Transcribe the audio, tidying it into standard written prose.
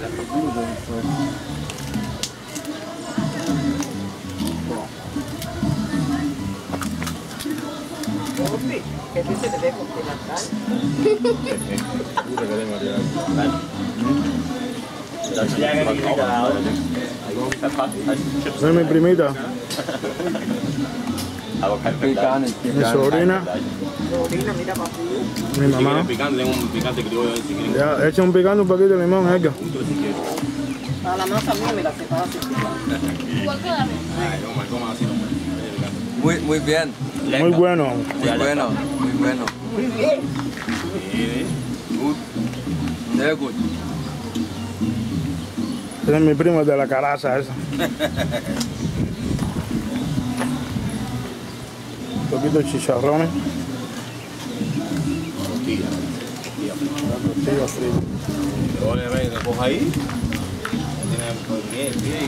¿Qué dice de ver continental? Esa es mi primita, mi sobrina, Sobrina, mira papi. mi mamá. Picante, un picante criollo si quieren. Ya, echa un picante, un poquito de limón, Edgar. A la masa mía me la separa así. Igual que David. Ay, no, toma así, no. Muy bien, Muy bueno. muy bueno, muy bueno. Muy bien. Good. Very good. Ese es mi primo de la caraza esa. Un poquito de chicharrones. Tortilla frita. Luego le coja ahí. Tiene bien.